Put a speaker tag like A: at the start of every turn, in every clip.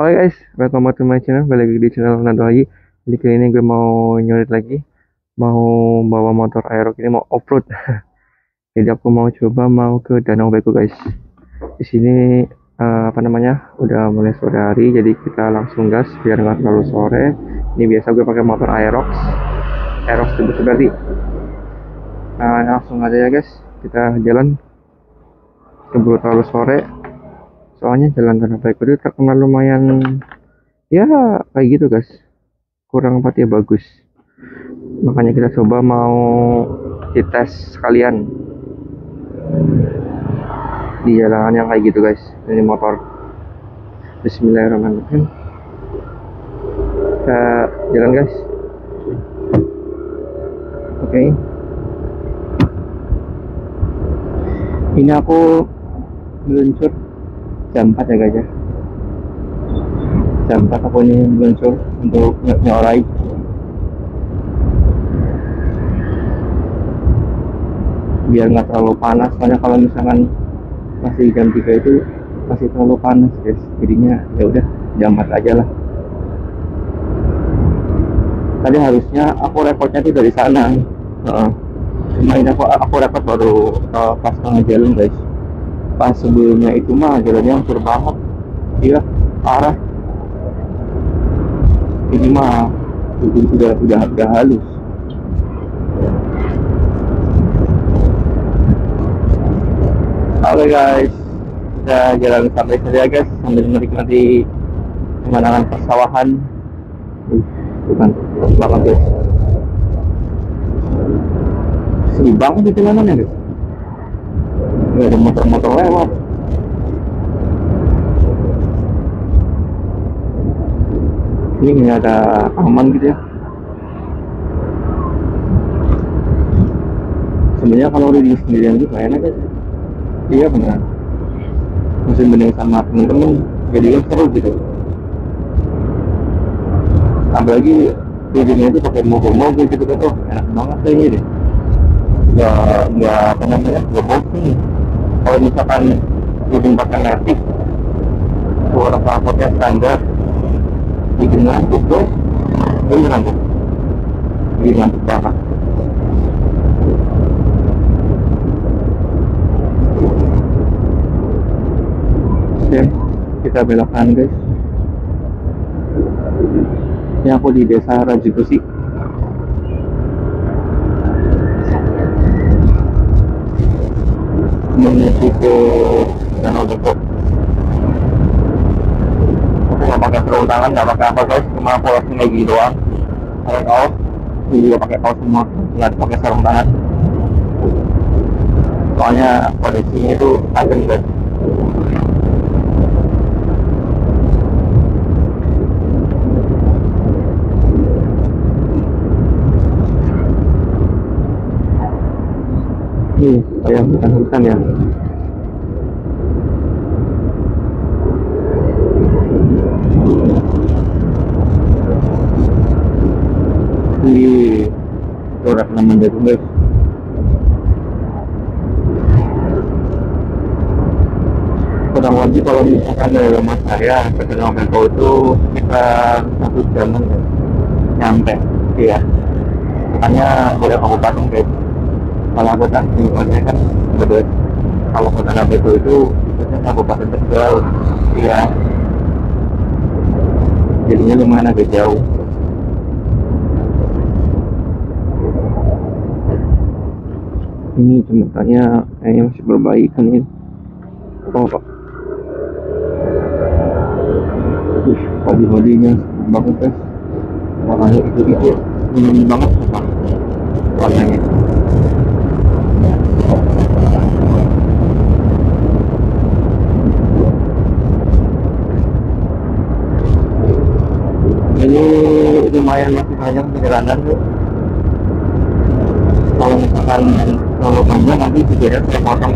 A: Oke guys, welcome back to my channel. Balik lagi di channel Nando Haji. Jadi kali ini gue mau nyoret lagi, mau bawa motor Aerox ini mau off-road. Jadi aku mau coba mau ke Danau Beko guys. Di sini udah mulai sore hari, jadi kita langsung gas biar nggak terlalu sore. Ini biasa gue pakai motor Aerox itu berarti. Nah langsung aja ya guys, kita jalan keburu terlalu sore. Soalnya jalan Danau Beko itu terkenal lumayan ya kayak gitu guys, kurang ya bagus, makanya kita coba mau dites sekalian di jalanan yang kayak gitu guys. Ini motor. Bismillahirrahmanirrahim, kita jalan guys. Oke. Ini aku meluncur jam 4 ya guys ya. Jam 4 aku ini meluncur untuk nyorai. Biar nggak terlalu panas, soalnya kalau misalkan masih jam 3 itu masih terlalu panas guys. Jadinya ya udah jam 4 aja lah. Tadi harusnya aku rekodnya tuh dari sana. Cuma ini aku rekod baru pas tengah jalan guys. Pas sebelumnya itu mah jalannya hancur banget. Iya, parah. Ini mah udah halus. Oke guys, kita jalan sampai sini ya guys, sambil menikmati pemandangan persawahan. Bukan banget guys. Sepi banget di jalanannya guys. Nggak ada motor-motor lewat. Ini nggak ada aman gitu ya. Sebenarnya kalau udah di sendirian juga enak guys. Iya benar. Masih mending sama temen-temen, jadi kan seru gitu. Apalagi videonya itu pakai mobil gitu kan, tuh enak banget kayaknya deh. Nggak bosan. Kalau misalkan bikin pakai Matic, suara knalpotnya standar, bikin ngantuk bro, bikin ngantuk banget. Oke, kita belok kanan guys. Ini aku di desa Raji Besi. Menuju ke Danau Beko. Aku nggak pakai sarung tangan, nggak pakai apa guys, cuma polos kayak gini doang. Pakai kaos, ini juga pakai kaos semua, nggak pakai sarung tangan. Soalnya kondisinya itu adem guys. Ini kayak hutan ya. Ini corak nama dari guys. Kurang lebih kalau misalkan dari rumah saya ke Danau Beko itu sekitar 1 jam guys. Nyampe, iya. Makanya udah kabupaten guys. Kalau aku tadi kan betul, kalau ke Danau Beko itu biasanya kabupaten Tegal, iya. Jadinya lumayan agak jauh. Ini jembatannya kayaknya masih berbaikan ini. Oh, bodi-bodinya bagus guys. Warnanya itu ini banget apa warnanya. Ini lumayan masih panjang perjalanan tuh. Kalau misalkan terlalu panjang nanti videonya saya potong.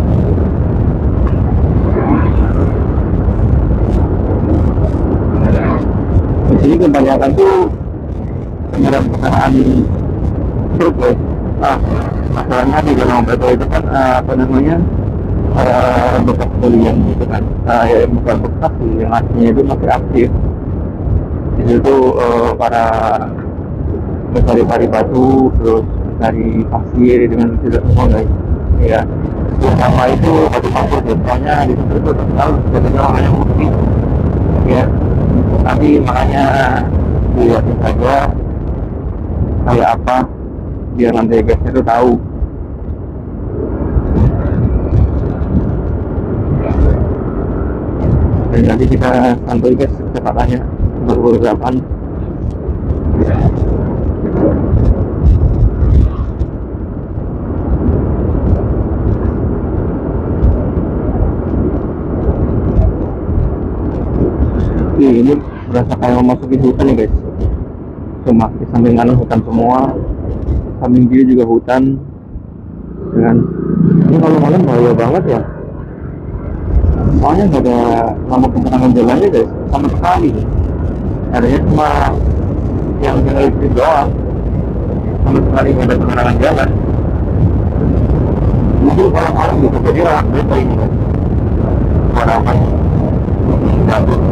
A: Di sini kebanyakan tuh kendaraan truk guys. Masalahnya di Danau Beko itu kan bekas kuliah gitu kan. Ya bukan bekas sih, yang aslinya itu masih aktif di situ. Para mencari batu, terus mencari pasir dengan tidak semua guys. Ya, pertama itu batu kapur ya, soalnya di situ itu terkenal sebagai orang yang putih. Ya, tapi makanya dilihatin saja kayak apa, biar nanti guysnya tuh tahu. Dan nanti kita santuy guys kecepatannya berberapaan. Ini berasa kayak memasuki hutan ya guys. Cuma di samping kanan hutan semua, samping kiri juga hutan. Dengan ini kalau malam bahaya banget ya. Soalnya nggak ada lampu penerangan jalannya guys, sama sekali. Adanya cuma yang jalan listrik doang, sama sekali nggak ada penerangan jalan. Itu kalau malam gitu, jadi orang beda ini guys. Harapan gabut.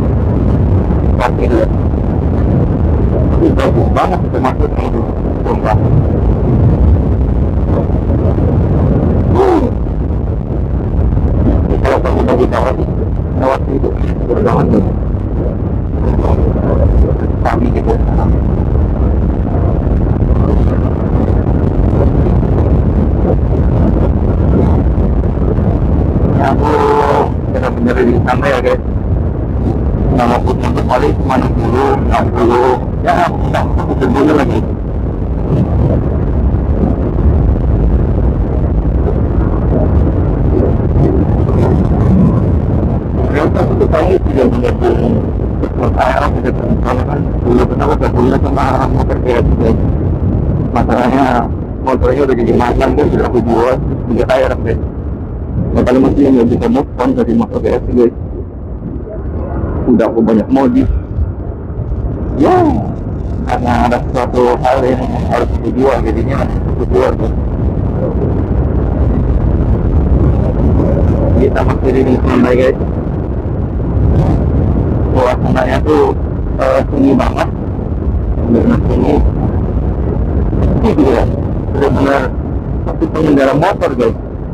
A: Itu bagus banget itu maksudnya itu, sumpah. Kalau kamu udah lewat itu berdoa tuh pagi gitu. Ya aku benar-benar di santai ya guys. Nama putih paling cuma 60 ya, udah dulu lagi. Ternyata itu kayaknya tidak benar-benar air gitu. Kalau kan dulu kenapa gak punya sama motor kayak gitu. Masalahnya motornya udah jadi mantan kan, sudah aku jual punya air guys. Makanya masih nggak bisa move on dari motor kayak gitu guys. Udah aku banyak modif ya, karena ada suatu hal yang harus aku jual, jadinya aku jual tuh. Kita masih di santai guys, suasananya tuh sunyi banget, benar-benar sunyi. Ini juga benar-benar seperti pengendara motor guys.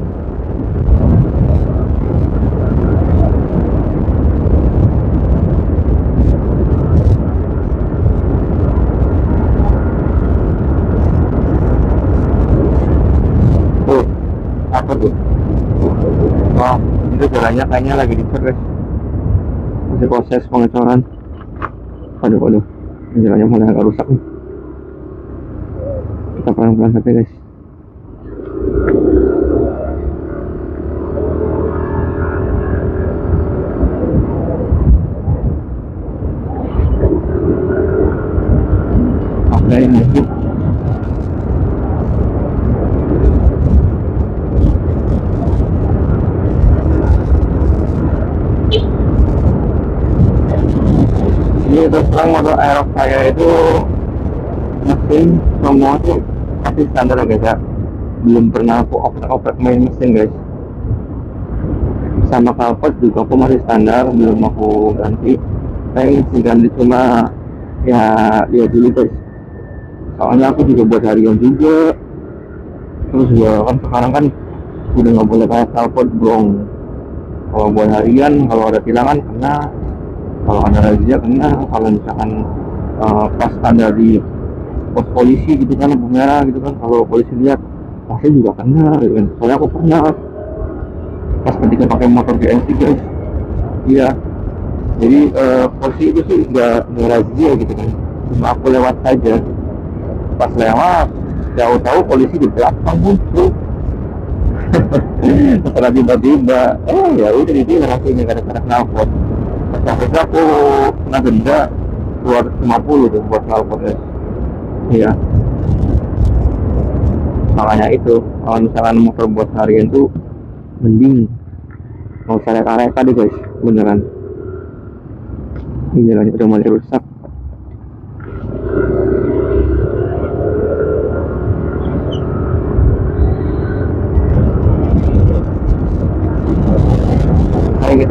A: Apa tuh? Oh, itu jalannya kayaknya lagi dicor guys, masih proses pengecoran. Waduh, jalannya mulai agak rusak nih. Kita pelan-pelan saja guys. Oke, lanjut. Ini terus terang motor Aerox saya itu mesin semua tuh masih standar guys ya, belum pernah aku oprek main mesin guys. Sama kalpot juga aku masih standar, belum aku ganti. Saya ingin ganti cuma ya lihat dulu guys, soalnya aku juga buat harian juga. Terus juga kan sekarang kan udah nggak boleh kayak kalpot brong. Kalau buat harian, kalau ada tilangan kena, kalau ada razia kena, kalau misalkan pas ada di pos polisi gitu kan, lampu merah gitu kan, kalau polisi lihat pasti juga kena gitu kan. Soalnya aku pernah pas ketika pakai motor GNC guys. Iya, jadi polisi itu sih nggak razia gitu kan, cuma aku lewat saja. Pas lewat tahu-tahu polisi di belakang muncul. Setelah tiba-tiba ya udah ditilang hasilnya gara-gara knalpot. Sampai aku kena denda 250 tuh buat knalpot guys. Iya, makanya itu kalau misalkan motor buat harian tuh mending mau usah reka-reka deh guys, beneran. Ini jalannya udah mulai rusak.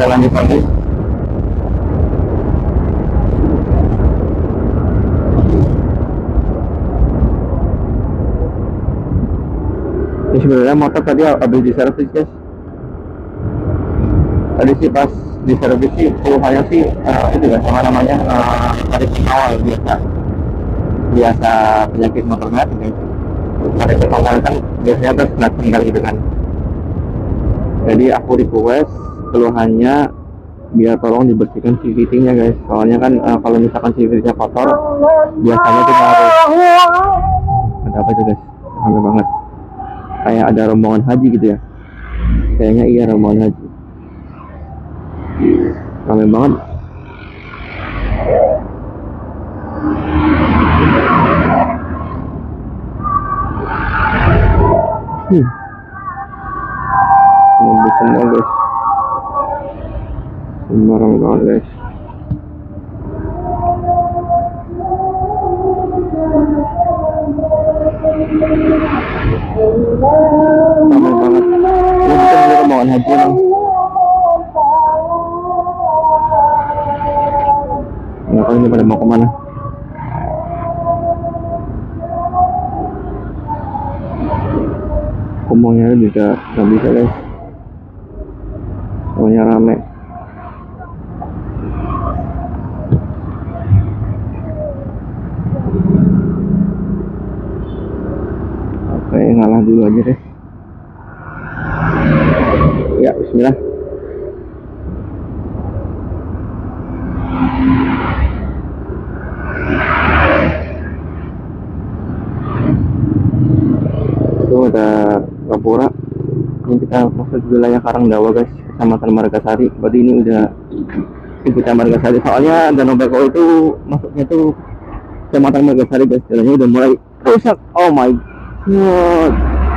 A: kita lanjut lagi. Ini sebenarnya motor tadi habis diservis guys. Tadi sih pas diservis sih keluhannya sih itu ya sama namanya tarik awal biasa penyakit motor metik guys. Tarik awal kan biasanya terus tinggal gitu kan. Jadi aku request keluhannya biar tolong dibersihkan CVT-nya guys. Soalnya kan kalau misalkan CVT-nya kotor biasanya kita harus ada apa itu guys? Rame banget. Kayak ada rombongan haji gitu ya. Kayaknya iya rombongan haji. Rame banget. Nunggu semua guys. Sembarang banget guys. Ramai banget. Ini kita beli rombongan haji nih. Nggak tahu ini pada mau kemana. Ngomongnya juga nggak bisa guys. Soalnya rame. Oke, ngalah dulu aja deh. Ya, bismillah. Itu ada Gapura. Ini kita masuk wilayah Karangdawa guys, Kecamatan Margasari. Berarti ini udah di Kecamatan Margasari. Soalnya Danau Beko itu masuknya tuh Kecamatan Margasari guys. Jalannya udah mulai rusak. Oh my god.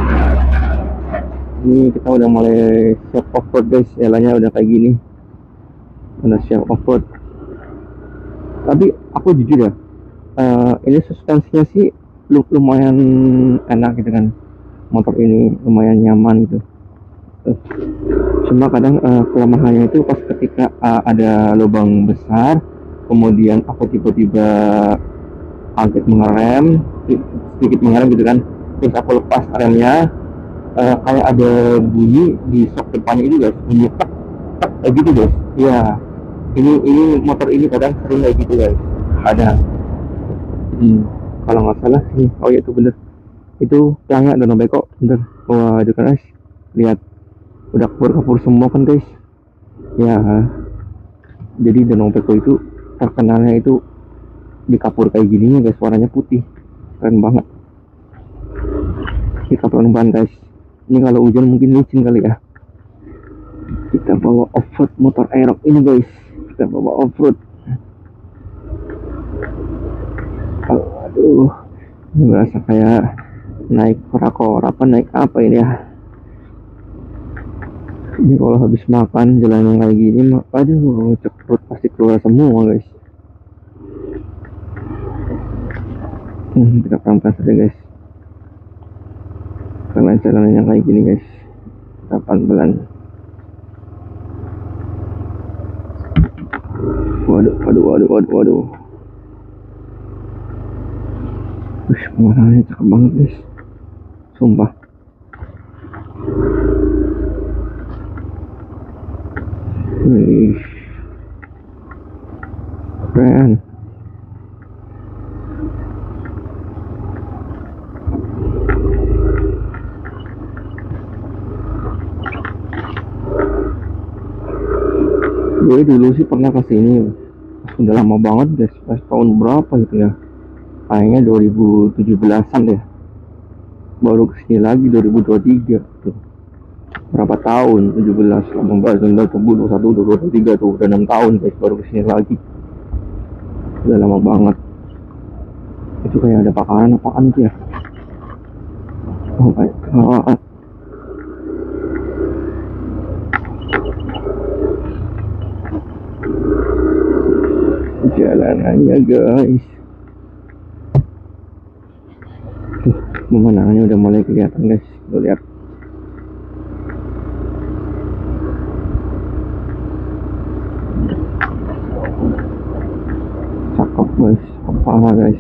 A: Ini kita udah mulai siap off-road guys. Jalannya udah kayak gini. Udah siap off-road. Tapi aku jujur ya, ini suspensinya sih lumayan enak gitu kan. Motor ini lumayan nyaman gitu. Cuma kadang kelemahannya itu pas ketika ada lubang besar, kemudian aku tiba-tiba agak mengerem, sedikit mengerem gitu kan, terus aku lepas remnya, kayak ada bunyi di sok depannya itu guys, bunyi tak tak kayak gitu guys. Ya, ini motor ini kadang sering kayak gitu guys. Ada, kalau nggak salah nih, oh ya itu bener, itu tiangnya Danau Beko, bener. Wah itu kan guys, lihat udah kapur semua kan guys ya. Jadi Danau Beko itu terkenalnya itu di kapur kayak gininya guys, warnanya putih, keren banget di kapuran ban guys. Ini kalau hujan mungkin licin kali ya. Kita bawa off-road motor Aerox ini guys, kita bawa off-road. Aduh, ini merasa kayak naik kora-kora apa naik apa ini ya. Ini kalau habis makan jalan yang kayak gini, aduh, perut pasti keluar semua guys. Kita pelan-pelan saja guys, karena jalan yang kayak gini guys. Kita pelan-pelan. Waduh. Warnanya cakep banget guys, sumpah. Wih, keren. Gue dulu sih pernah kesini, sudah lama banget guys, pas tahun berapa gitu ya, kayaknya 2017an deh, baru kesini lagi 2023 tuh. Berapa tahun, 17, 18, 19, 20, 21, 22, 23 tuh, udah 6 tahun guys baru kesini lagi. Udah lama banget. Itu kayak ada apaan tuh ya. Oh my god, jalanannya guys. Pemandangannya udah mulai kelihatan guys, tuh lihat. Cakep guys, kepala guys.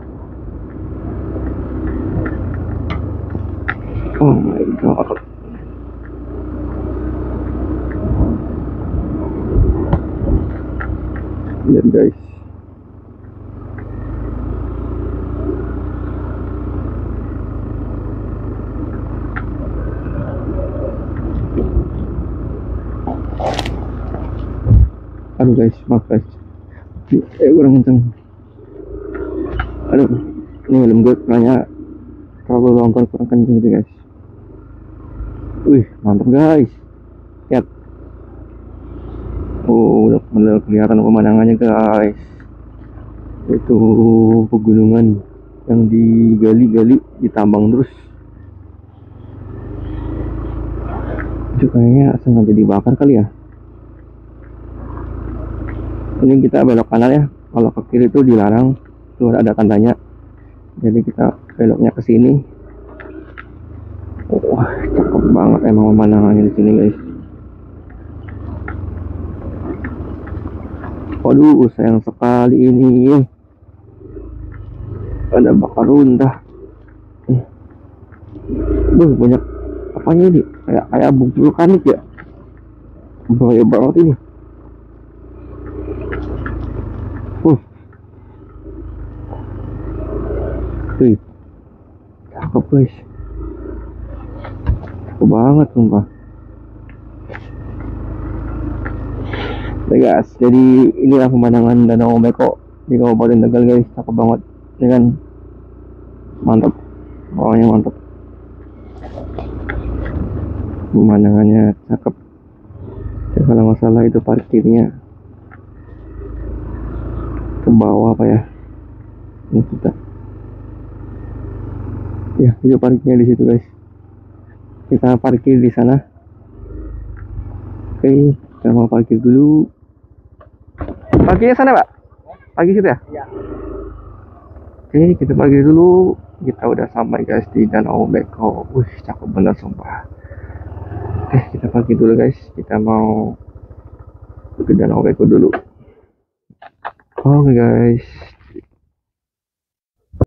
A: Oh my god. Lihat guys. Aduh guys, maaf guys. Kurang kenceng. Aduh, ini helm gue kayaknya terlalu longgar, kurang kenceng gitu guys. Wih, mantap guys. Lihat. Oh, udah kelihatan pemandangannya guys. Itu pegunungan yang digali-gali, ditambang terus. Itu kayaknya sengaja dibakar kali ya. Ini kita belok kanan ya, kalau ke kiri itu dilarang, tuh ada tandanya. Jadi kita beloknya ke sini. Wah, cakep banget emang pemandangannya di sini guys. Waduh, sayang sekali ini. Ada bakar runtuh. Banyak apanya ini? Kayak abu vulkanik ya. Bahaya banget ini. Wih, cakep guys. Cakep banget sumpah. Oke guys, jadi inilah pemandangan Danau Beko di Kabupaten Tegal guys. Cakep banget, ya kan? Mantap, pokoknya mantap. Pemandangannya cakep. Ya, kalau nggak salah itu parkirnya ke bawah apa ya? Ini kita. Ya, itu parkirnya di situ guys. Kita parkir di sana. Oke, kita mau parkir dulu. Parkirnya sana, Pak? Parkir situ ya? Iya. Oke, kita parkir dulu. Kita udah sampai guys di Danau Beko. Wih, cakep bener sumpah. Oke, kita parkir dulu guys. Kita mau ke Danau Beko dulu. Oke guys.